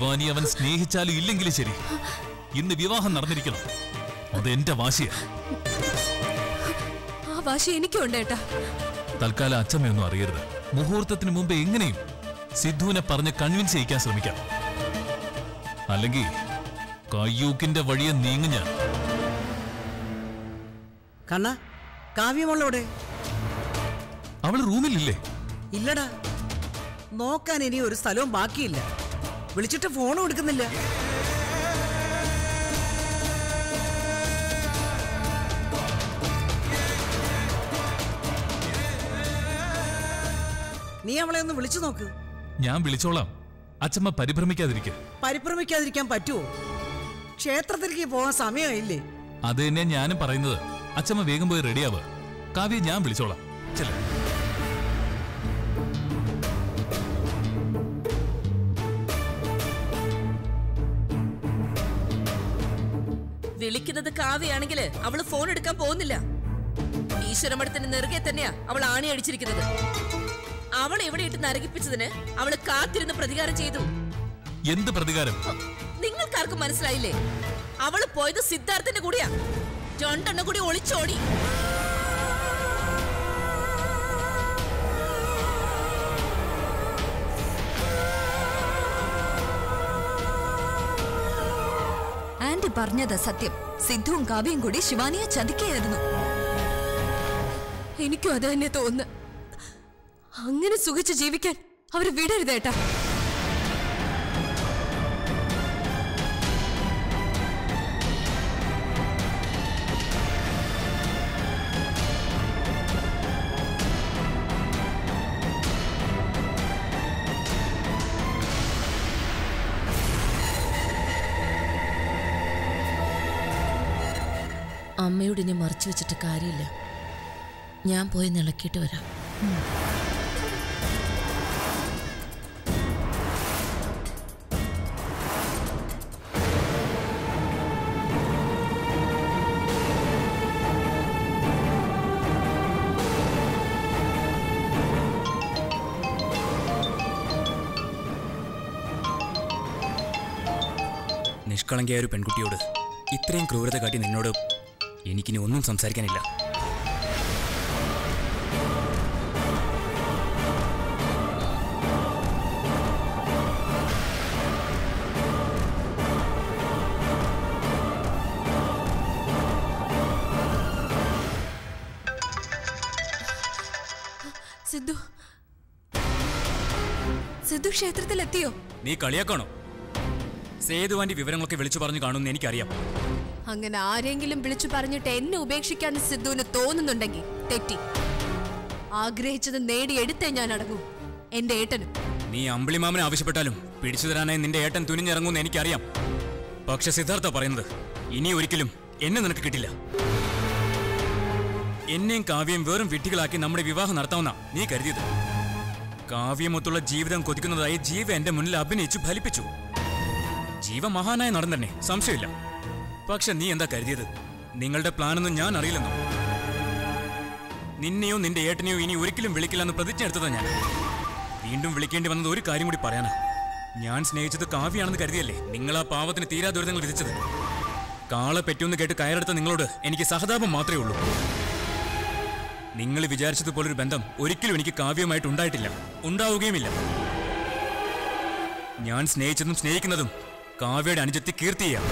ശിവാനി അവൻ സ്നേഹിച്ചാലും ഇല്ലെങ്കിലും ശരി, ഇന്ന് വിവാഹം നടന്നിരിക്കണം. അതെന്റെ വാശിയാ. ആ വാശി എനിക്കുണ്ട് ഏട്ടാ. തൽക്കാലം അച്ഛമ്മയൊന്നും അറിയരുത്. മുഹൂർത്തത്തിന് മുമ്പ് എങ്ങനെയും സിദ്ധുവിനെ പറഞ്ഞ് കൺവിൻസ് ചെയ്യിക്കാൻ ശ്രമിക്കാം. അല്ലെങ്കിൽ കയ്യൂക്കിന്റെ വഴിയെ നീങ്ങു ഞാൻ. കണ്ണ, കാവ്യമോളോടെ? അവള് റൂമിലില്ലേ? ഇല്ലടാ, നോക്കാൻ ഇനി ഒരു സ്ഥലവും ബാക്കിയില്ല. വിളിച്ചിട്ട് ഫോണും എടുക്കുന്നില്ല. നീ അവളെ ഒന്ന് വിളിച്ചു നോക്ക്. ഞാൻ വിളിച്ചോളാം. അച്ഛമ്മ പരിഭ്രമിക്കാതിരിക്കുക. പരിഭ്രമിക്കാതിരിക്കാൻ പറ്റുമോ? ക്ഷേത്രത്തിലേക്ക് പോകാൻ സമയമായില്ലേ? അത് തന്നെ ഞാനും പറയുന്നത്. അച്ഛമ്മ വേഗം പോയി റെഡിയാവുക. കാവ്യ ഞാൻ വിളിച്ചോളാം. ചെല വിളിക്കുന്നത് കാവ്യാണെങ്കിൽ അവള് ഫോൺ എടുക്കാൻ പോകുന്നില്ല. ഈശ്വരമഠത്തിന് നെറുകെ തന്നെയാ അവൾ ആണി അടിച്ചിരിക്കുന്നത്. അവൾ എവിടെ ഇട്ട് നരകിപ്പിച്ചതിന് അവള് കാത്തിരുന്ന് പ്രതികാരം ചെയ്തു. എന്ത് പ്രതികാരം? നിങ്ങൾക്കാർക്കും മനസ്സിലായില്ലേ? അവള് പോയത് സിദ്ധാർത്ഥന്റെ കൂടെയാ. രണ്ടെണ്ണം കൂടി ഒളിച്ചോടി. ആന്റി പറഞ്ഞത് സത്യം. സിദ്ധുവും കാവ്യയും കൂടി ശിവാനിയെ ചതിക്കുകയായിരുന്നു. എനിക്കും അത് തന്നെ തോന്നുന്നു. അങ്ങനെ സുഖിച്ച് ജീവിക്കാൻ അവര് വിടരുതേട്ടാ. അമ്മയോട് ഇനി മറച്ചു വെച്ചിട്ട് കാര്യമില്ല. ഞാൻ പോയി നിളക്കിയിട്ട് വരാം. നിഷ്കളങ്കയായ ഒരു പെൺകുട്ടിയോട് ഇത്രയും ക്രൂരത കാട്ടി നിന്നോട് എനിക്കിനി ഒന്നും സംസാരിക്കാനില്ല. സിദ്ധു സിദ്ധു ക്ഷേത്രത്തിലെത്തിയോ? നീ കളിയാക്കാണോ? സേതുവാന്റെ വിവരങ്ങളൊക്കെ വിളിച്ചു പറഞ്ഞു കാണുമെന്ന് എനിക്കറിയാം. അങ്ങനെ ആരെങ്കിലും വിളിച്ചു പറഞ്ഞിട്ട് എന്നെ ഉപേക്ഷിക്കാൻ സിദ്ധുവിന് തോന്നുന്നുണ്ടെങ്കിൽ തെറ്റി. ആഗ്രഹിച്ചത് നേടിയെടുത്തേ ഞാൻ അടങ്ങൂ. എന്റെ ഏട്ടനും. നീ അമ്പിളിമാമനെ ആവശ്യപ്പെട്ടാലും പിടിച്ചു തരാനായി നിന്റെ ഏട്ടൻ തുനിഞ്ഞിറങ്ങുമെന്ന് എനിക്കറിയാം. പക്ഷെ സിദ്ധാർത്ഥ പറയുന്നത് ഇനി ഒരിക്കലും എന്നെ നിനക്ക് കിട്ടില്ല. എന്നെയും കാവ്യം വെറും വിഡ്ഢികളാക്കി നമ്മുടെ വിവാഹം നടത്താമെന്നാ നീ കരുതിയത്. കാവ്യമൊത്തുള്ള ജീവിതം കൊതിക്കുന്നതായി ജീവ എന്റെ മുന്നിൽ അഭിനയിച്ചു ഫലിപ്പിച്ചു. ജീവ മഹാനായ നടൻ തന്നെ, സംശയമില്ല. പക്ഷെ നീ എന്താ കരുതിയത്? നിങ്ങളുടെ പ്ലാനൊന്നും ഞാൻ അറിയില്ലെന്നോ? നിന്നെയോ നിന്റെ ഏട്ടനെയോ ഇനി ഒരിക്കലും വിളിക്കില്ലെന്ന് പ്രതിജ്ഞ എടുത്തതാ ഞാൻ. വീണ്ടും വിളിക്കേണ്ടി വന്നത് ഒരു കാര്യം കൂടി പറയാനാ. ഞാൻ സ്നേഹിച്ചത് കാവ്യാണെന്ന് കരുതിയല്ലേ നിങ്ങൾ ആ പാവത്തിന് തീരാ ദുരിതങ്ങൾ വിധിച്ചത്. കാളെ പറ്റുമെന്ന് കേട്ട് കയറെടുത്ത നിങ്ങളോട് എനിക്ക് സഹതാപം മാത്രമേ ഉള്ളൂ. നിങ്ങൾ വിചാരിച്ചതുപോലൊരു ബന്ധം ഒരിക്കലും എനിക്ക് കാവ്യമായിട്ട് ഉണ്ടായിട്ടില്ല, ഉണ്ടാവുകയുമില്ല. ഞാൻ സ്നേഹിച്ചതും സ്നേഹിക്കുന്നതും കാവ്യയുടെ അനുജത്തി കീർത്തിയാണ്.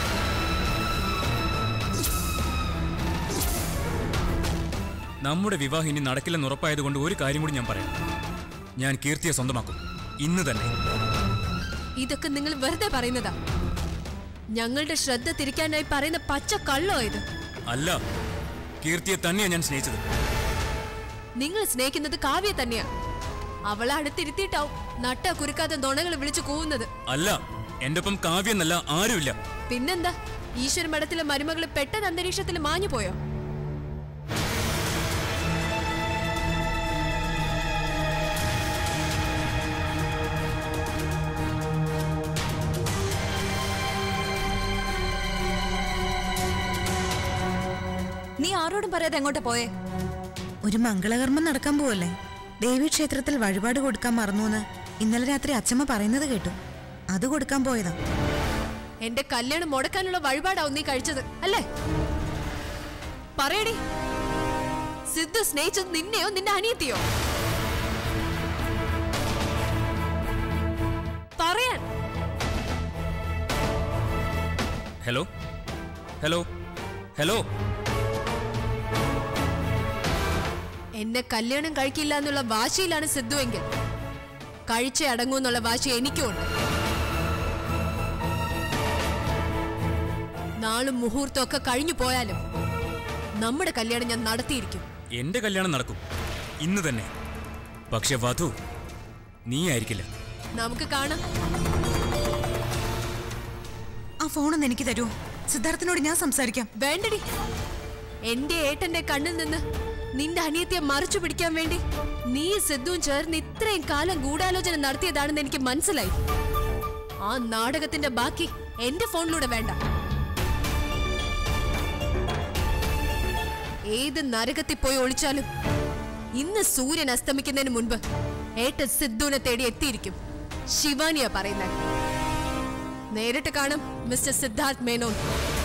നമ്മുടെ വിവാഹം ഇനി നടക്കില്ലെന്ന് ഉറപ്പായതുകൊണ്ട് ഒരു കാര്യം കൂടി ഞാൻ പറയാം. ഞാൻ കീർത്തിയെ സ്വന്തമാക്കും, ഇന്ന് തന്നെ. ഇതൊക്കെ നിങ്ങൾ വെറുതെ പറയുന്നതാ. ഞങ്ങളുടെ ശ്രദ്ധ തിരിക്കാനായി പറയുന്ന പച്ച കള്ളോ ഇത്? അല്ല, കീർത്തിയെ തന്നെയാണ് ഞാൻ സ്നേഹിച്ചത്. നിങ്ങൾ സ്നേഹിക്കുന്നത് കാവ്യ തന്നെയാ. അവളെ അടുത്തിരുത്തിയിട്ടാവും നട്ട കുരുക്കാതെ നുണകൾ വിളിച്ചു കൂവുന്നത്. അല്ല, എന്റെ ഒപ്പം കാവ്യ എന്നല്ല ആരുമില്ല. പിന്നെന്താ? ഈശ്വര മഠത്തിലെ മരുമകള് പെട്ടെന്ന് അന്തരീക്ഷത്തിൽ മാഞ്ഞു പോയോ? നീ ആരോടും പറയാതെ എങ്ങോട്ടാ പോയേ? ഒരു മംഗളകർമ്മം നടക്കാൻ പോവല്ലേ. ദേവീക്ഷേത്രത്തിൽ വഴിപാട് കൊടുക്കാൻ മറന്നുവെന്ന് ഇന്നലെ രാത്രി അച്ഛമ്മ പറയുന്നത് കേട്ടു. അത് കൊടുക്കാൻ പോയതാ. എന്റെ കല്യാണം മുടക്കാനുള്ള വഴിപാടാവും നീ കഴിച്ചത് അല്ലേ? പറയടി, സിദ്ധു സ്നേഹിച്ചത് നിന്നെയോ നിന്റെ അനിയത്തിയോ? പറയാൻ. Hello hello hello. എന്നെ കല്യാണം കഴിക്കില്ല എന്നുള്ള വാശിയിലാണ് സിദ്ധു എങ്കിൽ കഴിച്ചേ അടങ്ങൂ എന്നുള്ള വാശി എനിക്കുമുണ്ട്. നാളും മുഹൂർത്തം ഒക്കെ കഴിഞ്ഞു പോയാലും നമ്മുടെ കല്യാണം ഞാൻ നടത്തിയിരിക്കും. എന്റെ കല്യാണം നടക്കും ഇന്ന് തന്നെ. പക്ഷെ വധു നീ ആയിരിക്കില്ല. നമുക്ക് കാണാം. ആ ഫോണൊന്ന് എനിക്ക് തരുമോ? സിദ്ധാർത്ഥിനോട് ഞാൻ സംസാരിക്കാം. വേണ്ടടി. എന്റെ ഏട്ടന്റെ കണ്ണിൽ നിന്ന് നിന്റെ അനിയത്തിയെ മറിച്ചു പിടിക്കാൻ വേണ്ടി നീ സിദ്ധുവും ചേർന്ന് ഇത്രയും കാലം ഗൂഢാലോചന നടത്തിയതാണെന്ന് എനിക്ക് മനസ്സിലായി. ആ നാടകത്തിന്റെ ബാക്കി എന്റെ ഫോണിലൂടെ വേണ്ട. ഏത് നരകത്തിൽ പോയി ഒളിച്ചാലും ഇന്ന് സൂര്യൻ അസ്തമിക്കുന്നതിന് മുൻപ് ഏട്ടൻ സിദ്ധുവിനെ തേടി എത്തിയിരിക്കും. ശിവാനിയാ പറയുന്നത്. നേരിട്ട് കാണും മിസ്റ്റർ സിദ്ധാർത്ഥ് മേനോൻ.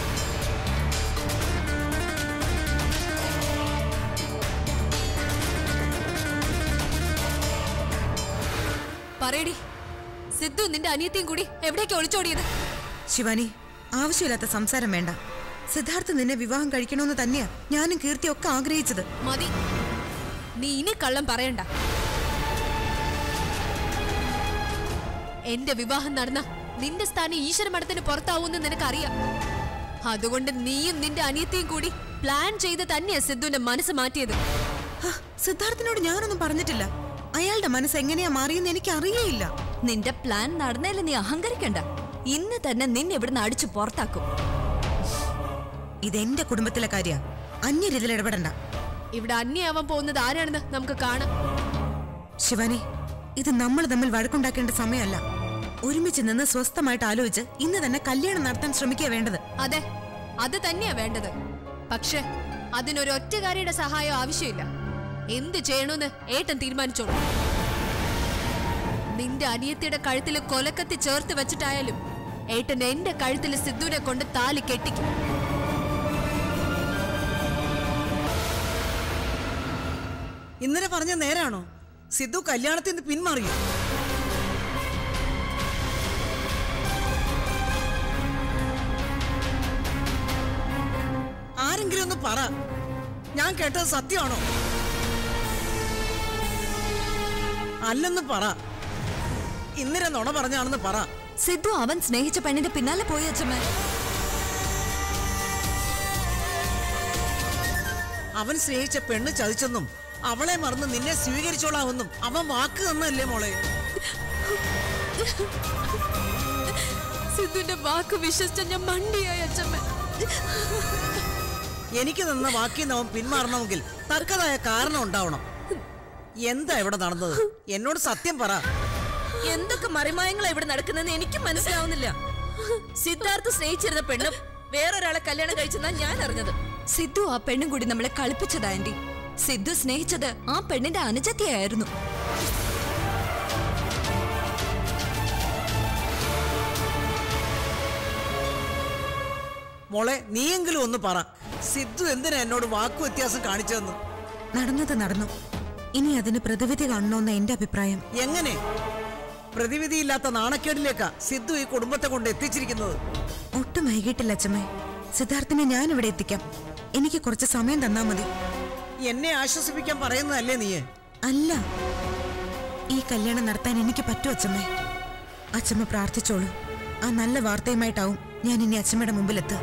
പറയടി, സിദ്ധു നിന്റെ അനിയത്തിയും കൂടി എവിടേക്ക് ഒളിച്ചോടിയത്? ശിവാനി, ആവശ്യമില്ലാത്ത സംസാരം വേണ്ട. സിദ്ധാർത്ഥ് നിന്നെ വിവാഹം കഴിക്കണമെന്ന് തന്നെയാ ഞാനും കീർത്തിയും ഒക്കെ ആഗ്രഹിച്ചത്. മതി, നീ ഇനി കള്ളം പറയണ്ട. എന്റെ വിവാഹം നടന്ന നിന്റെ സ്ഥാനം ഈശ്വര മഠത്തിന് പുറത്താവൂന്ന് നിനക്കറിയാം. അതുകൊണ്ട് നീയും നിന്റെ അനിയത്തിയും കൂടി പ്ലാൻ ചെയ്ത് തന്നെയാ സിദ്ധുവിന്റെ മനസ്സ് മാറ്റിയത്. സിദ്ധാർത്ഥിനോട് ഞാനൊന്നും പറഞ്ഞിട്ടില്ല. അയാളുടെ മനസ്സ് എങ്ങനെയാ മാറിയെന്ന് എനിക്ക് അറിയേയില്ല. നിന്റെ പ്ലാൻ നടന്നേല് നീ അഹങ്കരിക്കണ്ട. ഇന്ന് തന്നെ നിന്നെ ഇവിടുന്ന് അടിച്ചു പുറത്താക്കും. ഇതെന്റെ കുടുംബത്തിലെ കാര്യ. അന്യരിതിൽ ഇടപെടണ്ട. ഇവിടെ അന്യാവാൻ പോകുന്നത് ആരാണെന്ന് നമുക്ക് കാണാം. ശിവാനി, ഇത് നമ്മൾ തമ്മിൽ വഴക്കുണ്ടാക്കേണ്ട സമയമല്ല. ഒരുമിച്ച് നിന്ന് സ്വസ്ഥമായിട്ട് ആലോചിച്ച് ഇന്ന് തന്നെ കല്യാണം നടത്താൻ ശ്രമിക്കുക വേണ്ടത്. അതെ, അത് തന്നെയാ വേണ്ടത്. പക്ഷെ അതിനൊരു ഒറ്റക്കാരിയുടെ സഹായം ആവശ്യമില്ല. എന്ത് ചെയ്യണമെന്ന് ഏട്ടൻ തീരുമാനിച്ചോളൂ. നിന്റെ അനിയത്തിയുടെ കഴുത്തിൽ കൊലക്കത്തി ചേർത്ത് വെച്ചിട്ടായാലും ഏട്ടൻ എന്റെ കഴുത്തിൽ സിദ്ധുവിനെ കൊണ്ട് താലി കെട്ടിക്കും. ഇന്നലെ പറഞ്ഞ നേരാണോ? സിദ്ധു കല്യാണത്തിൽ നിന്ന് പിന്മാറിയോ? ആരെങ്കിലും ഒന്ന് പറ, ഞാൻ കേട്ടത് സത്യമാണോ? അല്ലെന്ന് പറ. ഇന്നലെ നുണ പറഞ്ഞാണെന്ന് പറ. സിദ്ധു അവൻ സ്നേഹിച്ച പെണ്ണിന്റെ പിന്നാലെ പോയി അച്ഛമ്മ. അവൻ സ്നേഹിച്ച പെണ്ണ് ചതിച്ചെന്നും അവളെ മറന്ന് നിന്നെ സ്വീകരിച്ചോളാമെന്നും അവൻ വാക്ക് തന്നല്ലേ മോളെ? സിദ്ധുവിന്റെ വാക്ക് വിശ്വസിച്ച ഞാൻ മണ്ടിയായി അച്ഛമ്മ. എനിക്ക് തന്ന വാക്കിൽ അവൻ പിന്മാറണമെങ്കിൽ തക്കതായ കാരണം ഉണ്ടാവണം. എന്താ ഇവിടെ നടന്നത്? എന്നോട് സത്യം പറ. എന്തൊക്കെ മറിമായങ്ങളാ ഇവിടെ നടക്കുന്നതെന്ന് എനിക്ക് മനസ്സിലാവുന്നില്ല. സിദ്ധാർത്ഥ് സ്നേഹിച്ചിരുന്ന പെണ്ണും വേറൊരാളെ കല്യാണം കഴിച്ചെന്നാ ഞാൻ അറിഞ്ഞത്. സിദ്ധു ആ പെണ്ണും കൂടി നമ്മളെ കളിപ്പിച്ചതാ ആന്റി. സിദ്ധു സ്നേഹിച്ചത് ആ പെണ്ണിന്റെ അനുജത്തിയായിരുന്നു. മോളെ, നീയെങ്കിലും ഒന്ന് പറ, സിദ്ധു എന്തിനാ എന്നോട് വാക്കു വ്യത്യാസം കാണിച്ചതെന്ന്? നടന്നത് നടന്നു. ഇനി അതിന് പ്രതിവിധി കാണണമെന്ന എന്റെ അഭിപ്രായം. എങ്ങനെ? പ്രതിവിധിയില്ലാത്ത നാണക്കേടിലേക്കാ സിദ്ധു ഈ കുടുംബത്തെ കൊണ്ട് എത്തിച്ചിരിക്കുന്നത്. ഒട്ടും വൈകിട്ടില്ല അച്ഛമ്മേ. സിദ്ധാർത്ഥിനെ ഞാൻ ഇവിടെ എത്തിക്കാം. എനിക്ക് കുറച്ച് സമയം തന്നാ മതി. എന്നെ ആശ്വസിപ്പിക്കാൻ പറയുന്നതല്ലേ നീ? അല്ല, ഈ കല്യാണം നടത്താൻ എനിക്ക് പറ്റൂ അച്ഛമ്മേ. അച്ഛമ്മ പ്രാർത്ഥിച്ചോളൂ. ആ നല്ല വാർത്തയുമായിട്ടാവും ഞാൻ ഇനി അച്ഛമ്മയുടെ മുമ്പിലെത്തുക.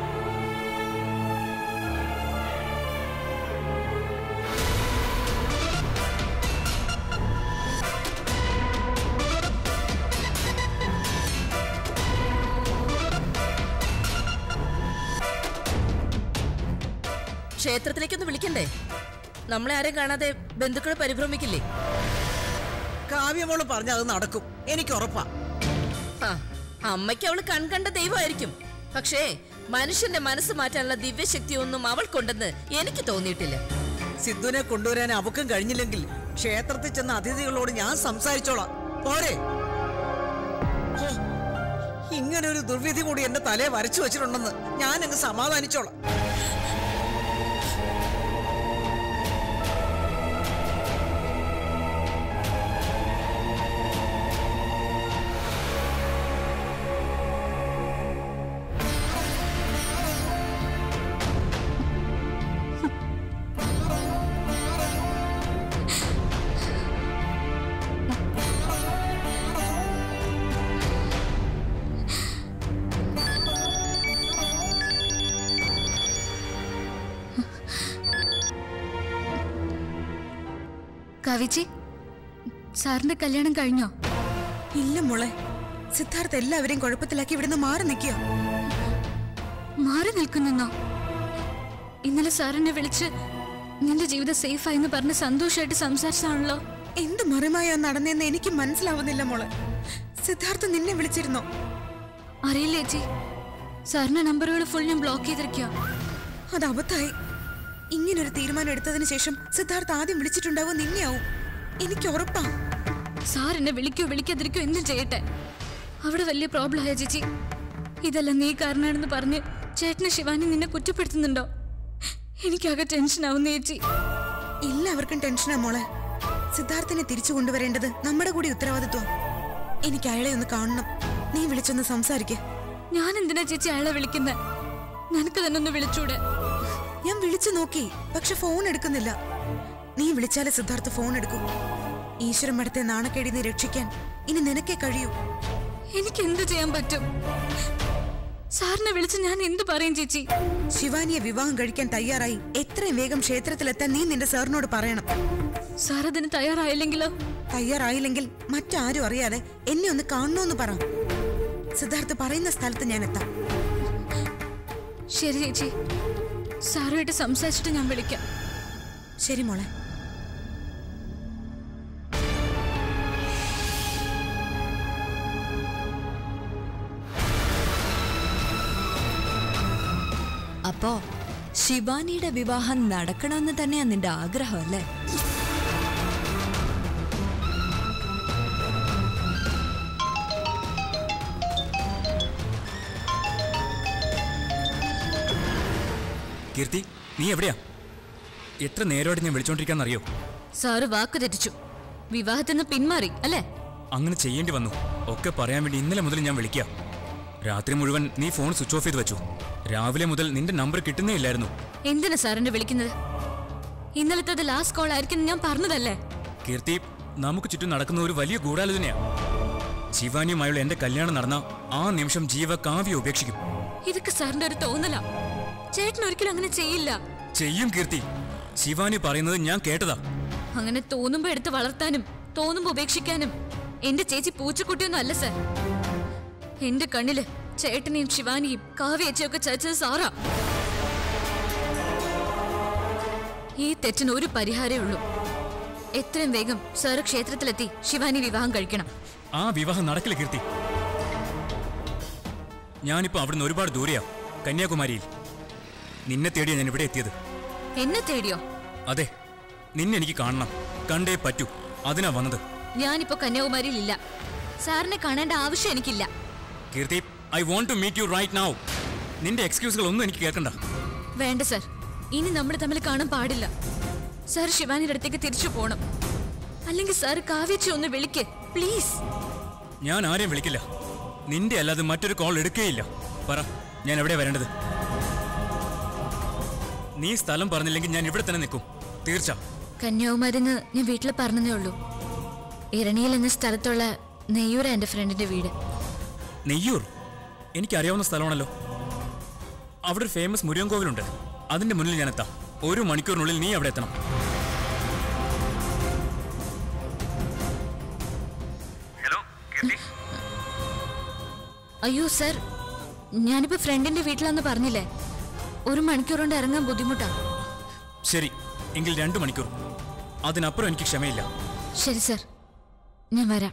ക്ഷേത്രത്തിലേക്കൊന്ന് വിളിക്കണ്ടേ? നമ്മളെ ആരും കാണാതെ ബന്ധുക്കളെ പരിഭ്രമിക്കില്ലേ? കാവ്യമോള് പറഞ്ഞ അത് നടക്കും, എനിക്ക് ഉറപ്പാ. അമ്മയ്ക്ക് അവള് കൺകണ്ട ദൈവമായിരിക്കും. പക്ഷേ മനുഷ്യന്റെ മനസ്സ് മാറ്റാനുള്ള ദിവ്യശക്തിയൊന്നും അവൾക്കുണ്ടെന്ന് എനിക്ക് തോന്നിയിട്ടില്ല. സിദ്ധുവിനെ കൊണ്ടുവരാൻ അവക്കും കഴിഞ്ഞില്ലെങ്കിൽ ക്ഷേത്രത്തിൽ ചെന്ന അതിഥികളോട് ഞാൻ സംസാരിച്ചോളാം. പോരെ? ഇങ്ങനെ ഒരു ദുർവിധി കൂടി എന്റെ തലയെ വരച്ചു വെച്ചിട്ടുണ്ടെന്ന് ഞാൻ അങ്ങ് സമാധാനിച്ചോളാം. കവിച്ചി, സാറിന്റെ കല്യാണം കഴിഞ്ഞോ? ഇല്ല മോളെ, സിദ്ധാർത്ഥ എല്ലാവരെയും കുഴപ്പത്തിലാക്കി ഇവിടുന്ന് മാറി നിൽക്കുക. മാറി നിൽക്കുന്നോ? ഇന്നലെ സാറിനെ വിളിച്ച് നിന്റെ ജീവിതം സേഫായെന്ന് പറഞ്ഞ് സന്തോഷമായിട്ട് സംസാരിച്ചാണല്ലോ. എന്ത് മറിമായാ നടന്നെന്ന് എനിക്ക് മനസ്സിലാവുന്നില്ല മോളെ. സിദ്ധാർത്ഥ നിന്നെ വിളിച്ചിരുന്നോ? അറിയില്ല ചേച്ചി, സാറിന്റെ നമ്പറുകൾ ഫുൾ ഞാൻ ബ്ലോക്ക് ചെയ്തിരിക്കുക. അത് അബദ്ധായി. ഇങ്ങനൊരു തീരുമാനം എടുത്തതിന് ശേഷം സിദ്ധാർത്ഥ ആദ്യം വിളിച്ചിട്ടുണ്ടാവും നിന്നെയാവും. എനിക്ക് ഉറപ്പാ. സാർ എന്നെ വിളിക്കോ വിളിക്കാതിരിക്കോ എന്തും ചെയ്യട്ടെ, അവിടെ വലിയ പ്രോബ്ലം ആയ ചേച്ചി. ഇതെല്ലാം നീ കാരണമാണെന്ന് പറഞ്ഞ് ചേട്ടന് ശിവാനി നിന്നെ കുറ്റപ്പെടുത്തുന്നുണ്ടോ? എനിക്കാകെ ടെൻഷനാവുന്ന ചേച്ചി. എല്ലാവർക്കും ടെൻഷനാ മോളെ. സിദ്ധാർത്ഥനെ തിരിച്ചു കൊണ്ടുവരേണ്ടത് നമ്മുടെ കൂടി ഉത്തരവാദിത്വം. എനിക്ക് അയാളെ ഒന്ന് കാണണം. നീ വിളിച്ചൊന്ന് സംസാരിക്കേ. ഞാൻ എന്തിനാ ചേച്ചി അയാളെ വിളിക്കുന്നത്? നിനക്ക് തന്നെ ഒന്ന് വിളിച്ചൂടെ? ഞാൻ വിളിച്ചു നോക്കി, പക്ഷെ ഫോൺ എടുക്കുന്നില്ല. നീ വിളിച്ചാലേ സിദ്ധാർത്ഥ ഫോൺ എടുക്കൂ. ഈശ്വരൻ മഠത്തെ നാണക്കേടി നീ രക്ഷിക്കാൻ ഇനി നിനക്കേ കഴിയൂ. എനിക്ക് എന്ത് ചെയ്യാൻ പറ്റും? സാറിനെ വിളിച്ച് ഞാൻ എന്ത് പറയും ചേച്ചി? ശിവാനിയെ വിവാഹം കഴിക്കാൻ തയ്യാറായി എത്രയും വേഗം ക്ഷേത്രത്തിലെത്താൻ നീ നിന്റെ സാറിനോട് പറയണം. സാർ അതിന് തയ്യാറായില്ലെങ്കിലോ? തയ്യാറായില്ലെങ്കിൽ മറ്റാരും അറിയാതെ എന്നെ ഒന്ന് കാണണമെന്ന് പറ. സിദ്ധാർത്ഥ പറയുന്ന സ്ഥലത്ത് ഞാൻ എത്താം. ശരി ചേച്ചി, സാറുമായിട്ട് സംസാരിച്ചിട്ട് ഞാൻ വിളിക്കാം. ശരി മോളെ. അപ്പോ ശിവാനിയുടെ വിവാഹം നടക്കണമെന്ന് തന്നെയാ നിന്റെ ആഗ്രഹം അല്ലേ? കീർത്തി, നീ എവിടെയാ? എത്ര നേരമായിട്ട് ഞാൻ വിളിച്ചോണ്ടിരിക്കാന്നറിയോ? സാറ് വാക്ക് തെറ്റിച്ചു, വിവാഹത്തിൽ നിന്ന് പിന്മാറി അല്ലേ? അങ്ങനെ ചെയ്യേണ്ടി വന്നു. ഒക്കെ പറയാൻ വേണ്ടി ഇന്നലെ മുതൽ ഞാൻ വിളിക്കാം. രാത്രി മുഴുവൻ നീ ഫോൺ സ്വിച്ച് ഓഫ് ചെയ്ത് വെച്ചു. രാവിലെ മുതൽ നിന്റെ നമ്പർ കിട്ടുന്നേ ഇല്ലായിരുന്നു. എന്തിനാ സാറിനെ വിളിക്കുന്നത്? ഇന്നലത്തെ ലാസ്റ്റ് കോൾ ആയിരിക്കും ഞാൻ പറഞ്ഞതല്ലേ? കീർത്തി, നമുക്ക് ചുറ്റും നടക്കുന്ന ഒരു വലിയ ഗൂഢാലോചനയാ. ശിവാനിയുമായുള്ള എന്റെ കല്യാണം നടന്ന ആ നിമിഷം ജീവ കാവ്യ ഉപേക്ഷിക്കും. ഇതൊക്കെ സാറിന്റെ ഒരു തോന്നലാ. ചേട്ടൻ ഒരിക്കലും അങ്ങനെ ചെയ്യില്ല. ചെയ്യും കീർത്തി. ശിവാനി പറയുന്നത് ഞാൻ കേട്ടതാ. അങ്ങനെ തോന്നുമ്പോ എടുത്ത് വളർത്താനും തോന്നുമ്പോ ഉപേക്ഷിക്കാനും എന്റെ ചേച്ചി പൂച്ചക്കുട്ടിയൊന്നും അല്ല സാർ. എന്റെ കണ്ണില് ചേട്ടനെയും ശിവാനിയും കാവ്യേച്ചയൊക്കെ ചതിച്ചത് സാറാ. ഈ തെറ്റിന് ഒരു പരിഹാരമേ ഉള്ളൂ. എത്രയും വേഗം സാറ് ക്ഷേത്രത്തിലെത്തി ശിവാനി വിവാഹം കഴിക്കണം. ആ വിവാഹം നടക്കില്ല കീർത്തി. ഞാനിപ്പോ അവിടുന്ന് ഒരുപാട് ദൂരെയാ, കന്യാകുമാരിയിൽ. നിന്നെ തേടിയാ ഞാൻ ഇവിടെ എത്തിയത്. എന്നെ തേടിയോ? അതെ, നിന്നെ എനിക്ക് കാണണം, കണ്ടേ പറ്റൂ. അതിനാ വന്നത്. ഞാനിപ്പോ കന്യാകുമാരിയിൽ ഇല്ല. സാറിനെ കാണേണ്ട ആവശ്യം എനിക്കില്ല. Keerthi, I want to meet you right now. നിന്റെ എക്സ്ക്യൂസുകൾ ഒന്നും എനിക്ക് കേൾക്കണ്ട. വേണ്ട സാർ, ഇനി നമ്മൾ തമ്മിൽ കാണാൻ പാടില്ല. സാർ ശിവാനിയുടെ അടുത്തേക്ക് തിരിച്ചു പോണം. അല്ലെങ്കിൽ സാർ കാവ്യച്ചി ഒന്ന് വിളിക്ക് പ്ലീസ്. ഞാൻ ആരെയും വിളിക്കില്ല. നിന്റെ അല്ലാതെ മറ്റൊരു കോൾ എടുക്കുകയില്ല. പറ, ഞാൻ എവിടെ വരേണ്ടത്? നീ സ്ഥലം പറഞ്ഞില്ലെങ്കിൽ ഞാൻ ഇവിടെ തന്നെ നിൽക്കും, തീർച്ച. കന്യാകുമാരിന്ന് ഞാൻ വീട്ടിൽ പറഞ്ഞതേ ഉള്ളൂ. ഇരണിയിൽ എന്ന സ്ഥലത്തുള്ള നെയ്യൂര എന്റെ ഫ്രണ്ടിന്റെ വീട്. നെയ്യൂർ എനിക്കറിയാവുന്ന സ്ഥലമാണല്ലോ. അവിടെ ഒരു ഫേമസ് മുരുകൻ കോവിലുണ്ട്. അതിന്റെ മുന്നിൽ ഞാൻ എത്താം. 1 മണിക്കൂറിനുള്ളിൽ നീ അവിടെ എത്തണം. അയ്യോ സർ, ഞാനിപ്പോ ഫ്രണ്ടിന്റെ വീട്ടിലാന്ന് പറഞ്ഞില്ലേ. 1 മണിക്കൂർ കൊണ്ട് ഇറങ്ങാൻ ബുദ്ധിമുട്ടാ. ശരി, എങ്കിൽ 2 മണിക്കൂർ. അതിനപ്പുറം എനിക്ക് ക്ഷമയില്ല. ശരി സർ, ഞാൻ വരാം.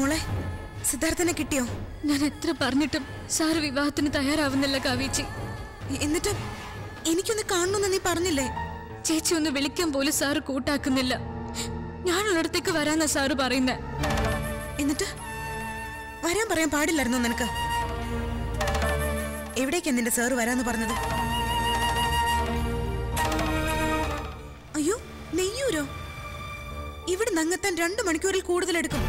മോളെ സിദ്ധാർത്ഥനെ കിട്ടിയോ? ഞാൻ എത്ര പറഞ്ഞിട്ടും സാറ് വിവാഹത്തിന് തയ്യാറാവുന്നില്ല കാവ്യേച്ചി. എന്നിട്ടും എനിക്കൊന്ന് കാണണമെന്ന് നീ പറഞ്ഞില്ലേ? ചേച്ചി ഒന്ന് വിളിക്കാൻ പോലും സാറ് കൂട്ടാക്കുന്നില്ല. ഞാനുള്ളിടത്തേക്ക് വരാന്നാ സാറ് പറയുന്നേ. എന്നിട്ട് വരാൻ പറയാൻ പാടില്ലായിരുന്നോ നിനക്ക്? എവിടേക്കാ നിന്റെ സാറ് വരാന്ന് പറഞ്ഞത്? അയ്യോ, നെയ്യൂരോ? ഇവിടെ നങ്ങെത്താൻ 2 മണിക്കൂറിൽ കൂടുതൽ എടുക്കും.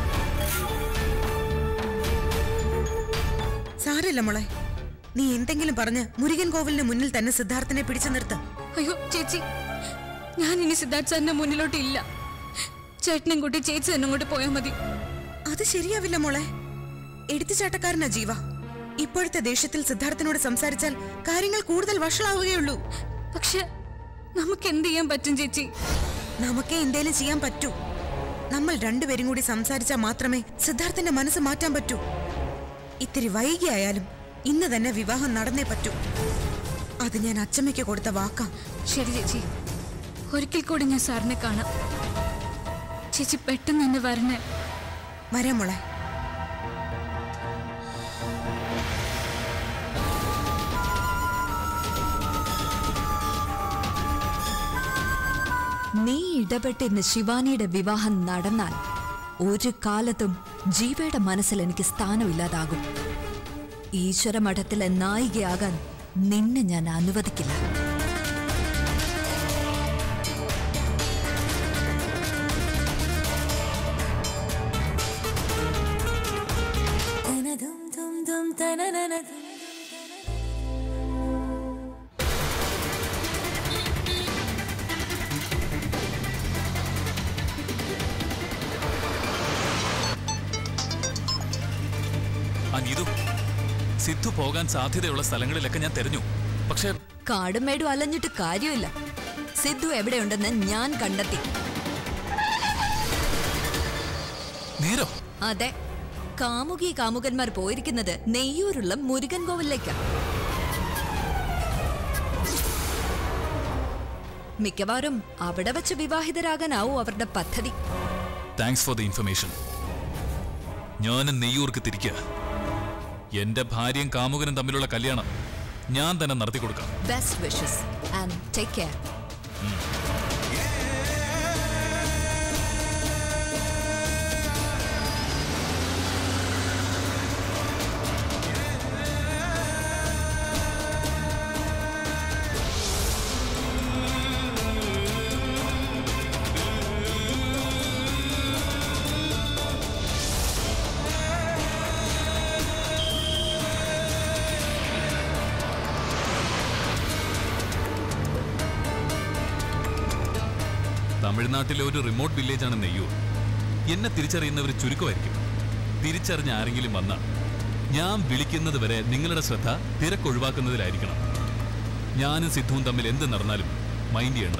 സാരമില്ല മോളെ, നീ എന്തെങ്കിലും പറഞ്ഞ് മുരുകൻ കോവിലിന് മുന്നിൽ തന്നെ സിദ്ധാർത്ഥനെ പിടിച്ചു നിർത്ത. അയ്യോ ചേച്ചി, ഞാൻ ഇനി സിദ്ധാർത്ഥ സാറിന്റെ മുന്നിലോട്ട് ഇല്ല. ചേട്ടനും കൂട്ടി ചേച്ചി തന്നെ അങ്ങോട്ട് പോയാൽ മതി. അത് ശരിയാവില്ല മോളെ. എടുത്തുചാട്ടക്കാരനാ ജീവ. ഇപ്പോഴത്തെ ദേഷ്യത്തിൽ സിദ്ധാർത്ഥനോട് സംസാരിച്ചാൽ കാര്യങ്ങൾ കൂടുതൽ വഷളാവുകയുള്ളൂ. പക്ഷെ നമുക്ക് എന്ത് ചെയ്യാൻ പറ്റും ചേച്ചി? നമുക്കേ എന്തേലും ചെയ്യാൻ പറ്റൂ. നമ്മൾ രണ്ടുപേരും കൂടി സംസാരിച്ചാൽ മാത്രമേ സിദ്ധാർത്ഥന്റെ മനസ്സ് മാറ്റാൻ പറ്റൂ. ഇത്തിരി വൈകിയായാലും ഇന്ന് തന്നെ വിവാഹം നടന്നേ പറ്റൂ. അത് ഞാൻ അച്ചമ്മയ്ക്ക് കൊടുത്ത വാക്കാ. ശരി ചേച്ചി, ഒരിക്കൽ കൂടി ഞാൻ സാറിനെ കാണാം. ചേച്ചി പെട്ടെന്ന് തന്നെ വരണേ. വരാം മോളെ. നീ ഇടപെട്ട് ഇന്ന് ശിവാനിയുടെ വിവാഹം നടന്നാൽ ഒരു കാലത്തും ജീവയുടെ മനസ്സിൽ എനിക്ക് സ്ഥാനമില്ലാതാകും. ഈശ്വരമഠത്തിലെ നായികയാകാൻ നിന്നെ ഞാൻ അനുവദിക്കില്ല. അനീതു, സിദ്ധു പോകാൻ സാധ്യതയുള്ള സ്ഥലങ്ങളിലൊക്കെ ഞാൻ തെരഞ്ഞു. പക്ഷെ കാടും മേടും അലഞ്ഞിട്ട് കാര്യമില്ല. സിദ്ധു എവിടെയുണ്ടെന്ന് ഞാൻ കണ്ടെത്തി. നേരോ? അതെ, കാമുകി കാമുകന്മാർ പോയിരിക്കുന്നത് നെയ്യൂരുള്ള മുരുകൻ കോവിലേക്കാ. മിക്കവാറും അവിടെ വെച്ച് വിവാഹിതരാകാനാവും അവരുടെ പദ്ധതി. Thanks for the information. ഞാനും നെയ്യൂർക്ക് തിരിക്കുക. എന്റെ ഭാര്യയും കാമുകനും തമ്മിലുള്ള കല്യാണം ഞാൻ തന്നെ നടത്തി കൊടുക്കാം. Best wishes and take care. തമിഴ്നാട്ടിലെ ഒരു റിമോട്ട് വില്ലേജാണ് നെയ്യൂർ. എന്നെ തിരിച്ചറിയുന്നവർ ചുരുക്കമായിരിക്കും. തിരിച്ചറിഞ്ഞ ആരെങ്കിലും വന്നാൽ ഞാൻ വിളിക്കുന്നത് വരെ നിങ്ങളുടെ ശ്രദ്ധ തിരക്കൊഴിവാക്കുന്നതിലായിരിക്കണം. ഞാനും സിദ്ധുവും തമ്മിൽ എന്ത് നടന്നാലും മൈൻഡ് ചെയ്യണ്ട.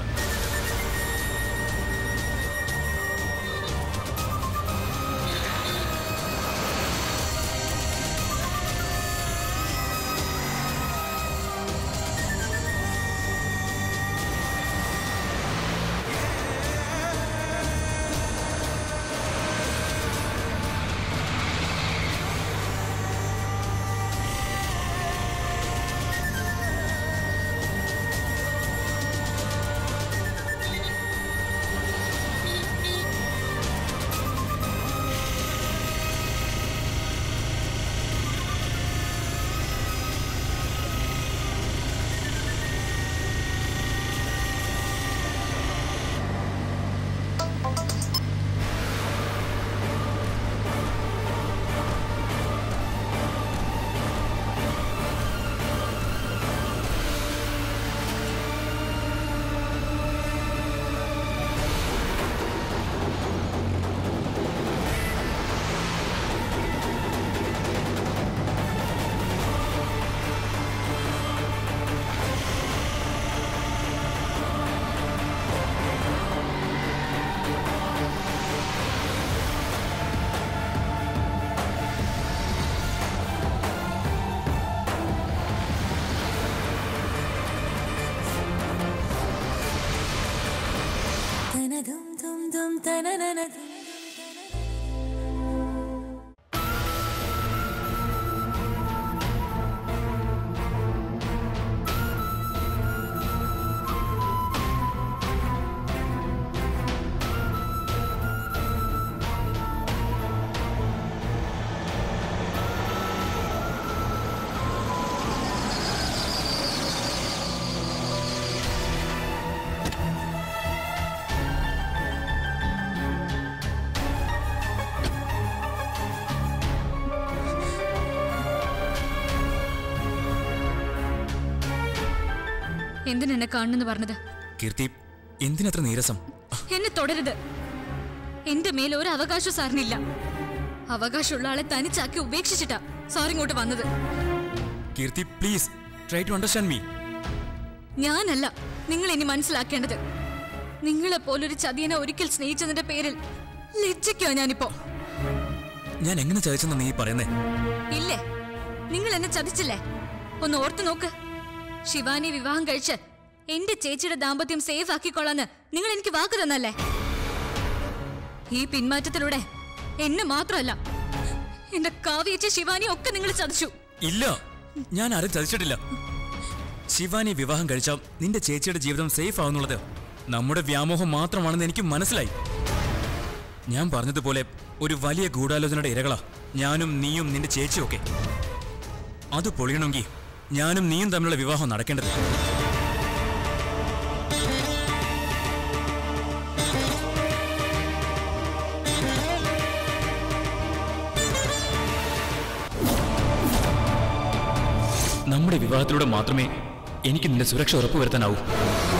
എന്തിനെന്നെ കാണുന്നെന്ന് പറഞ്ഞത്? കീർത്തി, എന്തിനത്ര നീരസം? എന്നെ തുടരുത്. എന്റെ മേൽ ഒരു അവകാശം സാറിനില്ല. അവകാശമുള്ള ആളെ തനിച്ചാക്കി ഉപേക്ഷിച്ചിട്ടാ സാർ ഇങ്ങോട്ട് വന്നത്. Keerthi, please try to understand me. ഞാനല്ല നിങ്ങൾ ഇനി മനസ്സിലാക്കേണ്ടത്. നിങ്ങളെ പോലൊരു ചതിയനെ ഒരിക്കൽ സ്നേഹിച്ചതിന്റെ പേരിൽ ലജ്ജിക്കോ ഞാനിപ്പോ? ഞാൻ എങ്ങനെ ചതിച്ചെന്നാ നീ പറയുന്നേ? ഇല്ലേ, നിങ്ങൾ എന്നെ ചതിച്ചില്ലേ? ഒന്ന് ഓർത്തു നോക്ക്. ശിവാനി വിവാഹം കഴിച്ച് എന്റെ ചേച്ചിയുടെ ദാമ്പത്യം സേഫ് ആക്കിക്കൊള്ളാന്ന് നിങ്ങൾ എനിക്ക് വാക്ക് തന്നല്ലേ? ഈ പിന്മാറ്റത്തിലൂടെ എന്നെ മാത്രമല്ല, എന്റെ കാവ്യേച്ചി, ശിവാനി ഒക്കെ നിങ്ങൾ ചതിച്ചു. ഇല്ല, ഞാൻ ആരും ചതിച്ചിട്ടില്ല. ശിവാനി വിവാഹം കഴിച്ചാൽ നിന്റെ ചേച്ചിയുടെ ജീവിതം സേഫ് ആവുന്നുള്ളത് നമ്മുടെ വ്യാമോഹം മാത്രമാണെന്ന് എനിക്ക് മനസ്സിലായി. ഞാൻ പറഞ്ഞതുപോലെ ഒരു വലിയ ഗൂഢാലോചനയുടെ ഇരകളാ ഞാനും നീയും നിന്റെ ചേച്ചിയും ഒക്കെ. അത് പൊളിയണമെങ്കിൽ ഞാനും നീയും തമ്മിലുള്ള വിവാഹം നടക്കേണ്ടത്. നമ്മുടെ വിവാഹത്തിലൂടെ മാത്രമേ എനിക്ക് നിന്റെ സുരക്ഷ ഉറപ്പുവരുത്താനാവൂ.